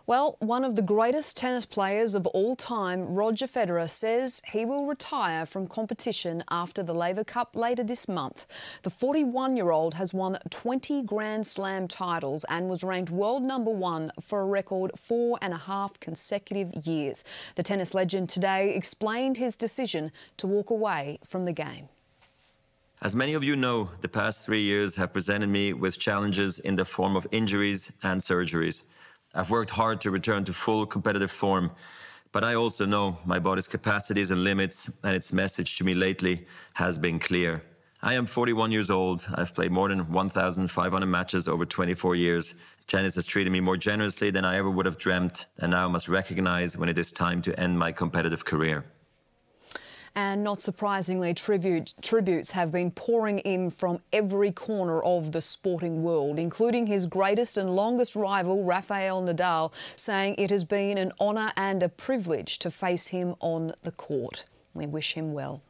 Well, one of the greatest tennis players of all time, Roger Federer, says he will retire from competition after the Laver Cup later this month. The 41-year-old has won 20 Grand Slam titles and was ranked world #1 for a record 4.5 consecutive years. The tennis legend today explained his decision to walk away from the game. As many of you know, the past 3 years have presented me with challenges in the form of injuries and surgeries. I've worked hard to return to full competitive form, but I also know my body's capacities and limits, and its message to me lately has been clear. I am 41 years old. I've played more than 1,500 matches over 24 years. Tennis has treated me more generously than I ever would have dreamt, and now I must recognize when it is time to end my competitive career. And not surprisingly, tributes have been pouring in from every corner of the sporting world, including his greatest and longest rival, Rafael Nadal, saying it has been an honour and a privilege to face him on the court. We wish him well.